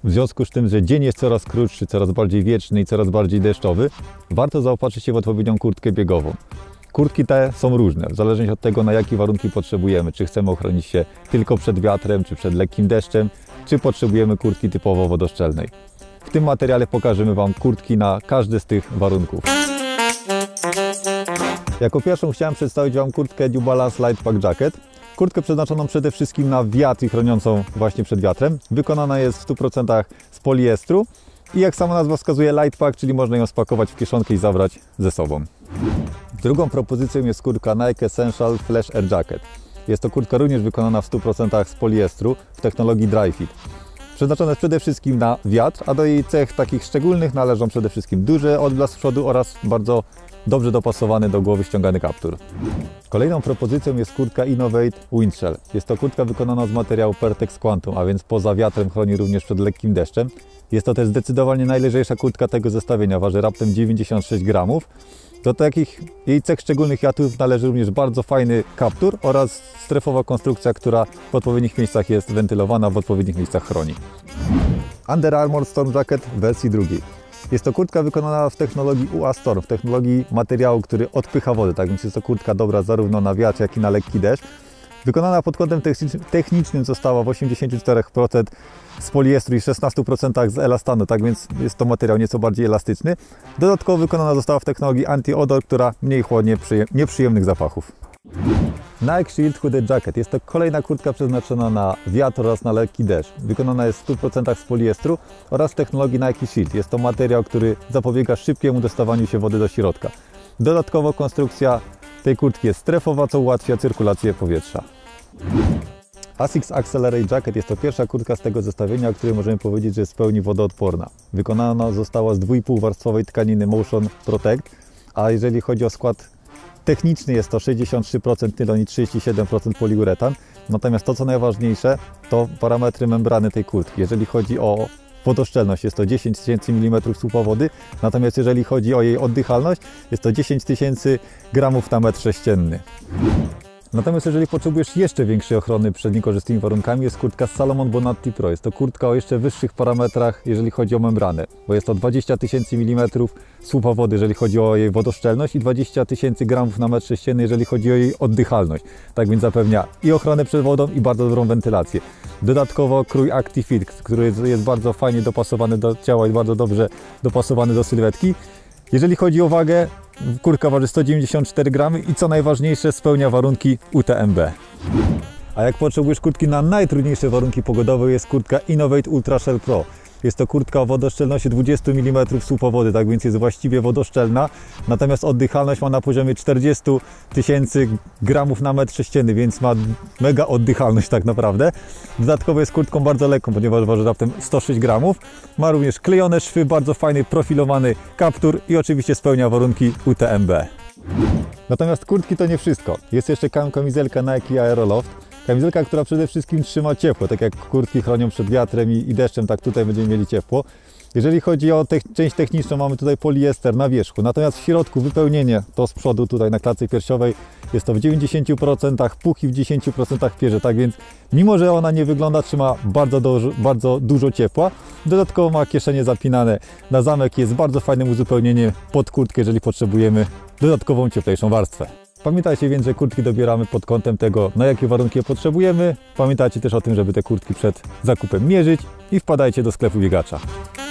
W związku z tym, że dzień jest coraz krótszy, coraz bardziej wieczny i coraz bardziej deszczowy, warto zaopatrzyć się w odpowiednią kurtkę biegową. Kurtki te są różne, w zależności od tego, na jakie warunki potrzebujemy. Czy chcemy ochronić się tylko przed wiatrem, czy przed lekkim deszczem, czy potrzebujemy kurtki typowo wodoszczelnej. W tym materiale pokażemy Wam kurtki na każdy z tych warunków. Jako pierwszą chciałem przedstawić Wam kurtkę New Balance Light Pack Jacket. Kurtkę przeznaczoną przede wszystkim na wiatr i chroniącą właśnie przed wiatrem. Wykonana jest w 100% z poliestru i jak sama nazwa wskazuje light pack, czyli można ją spakować w kieszonkę i zabrać ze sobą. Drugą propozycją jest kurtka Nike Essential Flash Air Jacket. Jest to kurtka również wykonana w 100% z poliestru w technologii Dry Fit. Przeznaczona jest przede wszystkim na wiatr, a do jej cech takich szczególnych należą przede wszystkim duży odblask z przodu oraz bardzo dobrze dopasowany do głowy ściągany kaptur. Kolejną propozycją jest kurtka Innovate Windshell. Jest to kurtka wykonana z materiału Pertex Quantum, a więc poza wiatrem chroni również przed lekkim deszczem. Jest to też zdecydowanie najlżejsza kurtka tego zestawienia, waży raptem 96 gramów. Do takich jej cech szczególnych jatów należy również bardzo fajny kaptur oraz strefowa konstrukcja, która w odpowiednich miejscach jest wentylowana, w odpowiednich miejscach chroni. Under Armour Storm Jacket w wersji drugiej. Jest to kurtka wykonana w technologii UA Storm, w technologii materiału, który odpycha wodę, tak więc jest to kurtka dobra zarówno na wiatr, jak i na lekki deszcz. Wykonana pod kątem technicznym została w 84% z poliestru i 16% z elastanu, tak więc jest to materiał nieco bardziej elastyczny. Dodatkowo wykonana została w technologii anti-odor, która mniej chłodnie nieprzyjemnych zapachów. Nike Shield Hooded Jacket. Jest to kolejna kurtka przeznaczona na wiatr oraz na lekki deszcz. Wykonana jest w 100% z poliestru oraz technologii Nike Shield. Jest to materiał, który zapobiega szybkiemu dostawaniu się wody do środka. Dodatkowo konstrukcja tej kurtki jest strefowa, co ułatwia cyrkulację powietrza. Asics Accelerate Jacket jest to pierwsza kurtka z tego zestawienia, o której możemy powiedzieć, że jest w pełni wodoodporna. Wykonana została z 2,5-warstwowej tkaniny Motion Protect, a jeżeli chodzi o skład techniczny, jest to 63% nylon i 37% poliuretan. Natomiast to, co najważniejsze, to parametry membrany tej kurtki. Jeżeli chodzi o wodoszczelność, jest to 10 000 mm słupa wody, natomiast jeżeli chodzi o jej oddychalność, jest to 10 000 gramów na metr sześcienny. Natomiast jeżeli potrzebujesz jeszcze większej ochrony przed niekorzystnymi warunkami, jest kurtka Salomon Bonatti Pro. Jest to kurtka o jeszcze wyższych parametrach, jeżeli chodzi o membranę, bo jest to 20 000 mm słupa wody, jeżeli chodzi o jej wodoszczelność i 20 000 gramów na metr sześcienny, jeżeli chodzi o jej oddychalność. Tak więc zapewnia i ochronę przed wodą, i bardzo dobrą wentylację. Dodatkowo krój Active Fit, który jest bardzo fajnie dopasowany do ciała i bardzo dobrze dopasowany do sylwetki. Jeżeli chodzi o wagę, kurtka waży 194 gramy i co najważniejsze, spełnia warunki UTMB. A jak potrzebujesz kurtki na najtrudniejsze warunki pogodowe, jest kurtka Innovate Ultra Shell Pro. Jest to kurtka o wodoszczelności 20 mm słupa wody, tak więc jest właściwie wodoszczelna. Natomiast oddychalność ma na poziomie 40 000 gramów na metr sześcienny, więc ma mega oddychalność tak naprawdę. Dodatkowo jest kurtką bardzo lekką, ponieważ waży raptem 106 gramów. Ma również klejone szwy, bardzo fajny profilowany kaptur i oczywiście spełnia warunki UTMB. Natomiast kurtki to nie wszystko. Jest jeszcze kamizelka Nike Aeroloft. Kamizelka, która przede wszystkim trzyma ciepło, tak jak kurtki chronią przed wiatrem i deszczem, tak tutaj będziemy mieli ciepło. Jeżeli chodzi o część techniczną, mamy tutaj poliester na wierzchu, natomiast w środku wypełnienie to z przodu tutaj na klatce piersiowej jest to w 90% puch i w 10% pierze, tak więc mimo, że ona nie wygląda, trzyma bardzo dużo ciepła. Dodatkowo ma kieszenie zapinane na zamek, jest bardzo fajnym uzupełnieniem pod kurtkę, jeżeli potrzebujemy dodatkową cieplejszą warstwę. Pamiętajcie więc, że kurtki dobieramy pod kątem tego, na jakie warunki je potrzebujemy. Pamiętajcie też o tym, żeby te kurtki przed zakupem mierzyć i wpadajcie do sklepu biegacza.